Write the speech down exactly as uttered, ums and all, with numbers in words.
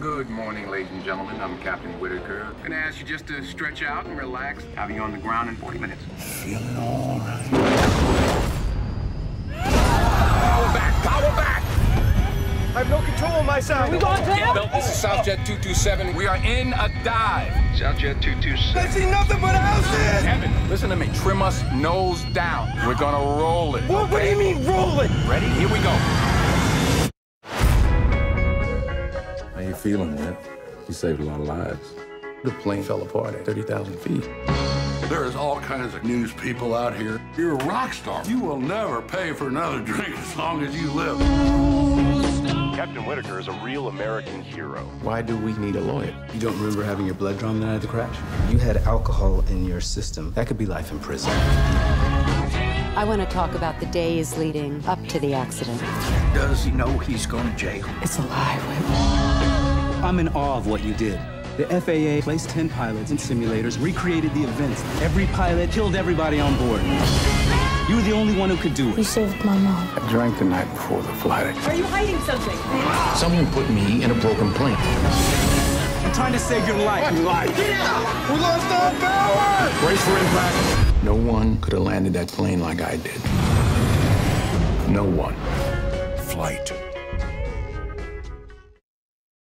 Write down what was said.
Good morning, ladies and gentlemen. I'm Captain Whitaker. I'm gonna ask you just to stretch out and relax. Have you on the ground in forty minutes. Feeling all right. Power back! Power back! I have no control of myself. Are we going down? This is Southjet two two seven. We are in a dive. Southjet two two seven. I see nothing but houses! Kevin, listen to me. Trim us nose down. We're gonna roll it. What, what do you mean, roll it? Ready? Here we go. How you feeling, man? You saved a lot of lives. The plane fell apart at thirty thousand feet. There's all kinds of news people out here. You're a rock star. You will never pay for another drink as long as you live. Captain Whitaker is a real American hero. Why do we need a lawyer? You don't remember having your blood drawn the night of the crash? You had alcohol in your system. That could be life in prison. I want to talk about the days leading up to the accident. Does he know he's going to jail? It's a lie, Whit. I'm in awe of what you did. The F A A placed ten pilots in simulators, recreated the events. Every pilot killed everybody on board. You were the only one who could do it. You saved my mom. I drank the night before the flight. Are you hiding something? Someone put me in a broken plane. I'm trying to save your life. Life. Get out! We lost our power! Brace for impact. No one could have landed that plane like I did. No one. Flight